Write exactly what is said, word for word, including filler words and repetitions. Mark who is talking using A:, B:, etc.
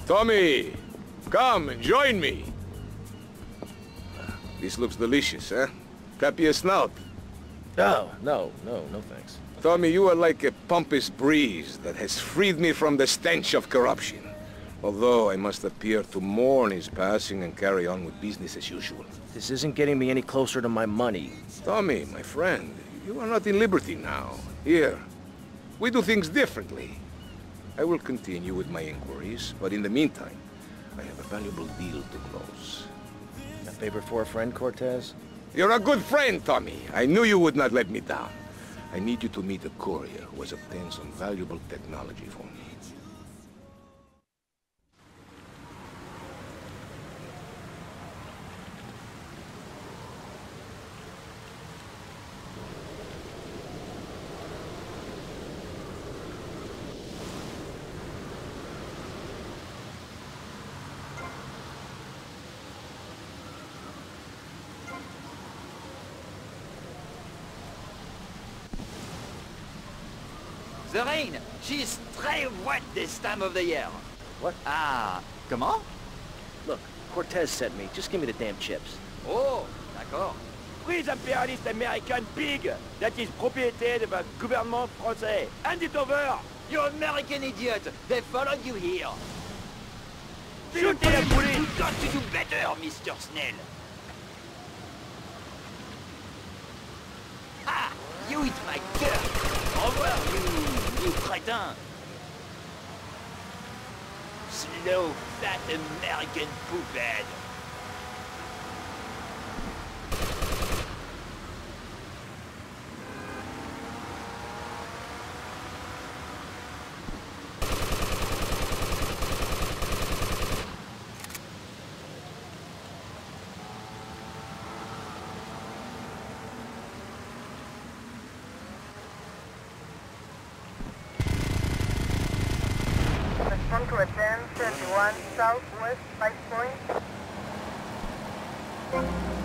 A: Tommy, come and join me. This looks delicious, huh? Copy a snout.
B: Oh, no, no, no thanks.
A: Tommy, you are like a pompous breeze that has freed me from the stench of corruption. Although I must appear to mourn his passing and carry on with business as usual.
B: This isn't getting me any closer to my money.
A: Tommy, my friend, you are not in Liberty now. Here, we do things differently. I will continue with my inquiries, but in the meantime, I have a valuable deal to close.
B: A favor for a friend, Cortez?
A: You're a good friend, Tommy. I knew you would not let me down. I need you to meet a courier who has obtained some valuable technology for me.
C: The rain, she's très wet this time of the year.
B: What?
C: Ah, comment?
B: Look, Cortez sent me. Just give me the damn chips.
C: Oh, d'accord.
D: Prise impérialiste américaine pig, that is propriété de the gouvernement français. Hand it over!
C: You American idiot! They followed you here.
D: Shoot the police!
C: You've got to do better, Mister Snell. Ha! You eat my dirt! Au revoir, you, you crétin! Slow, fat American poophead!
E: Respond to a ten thirty-one Southwest five point.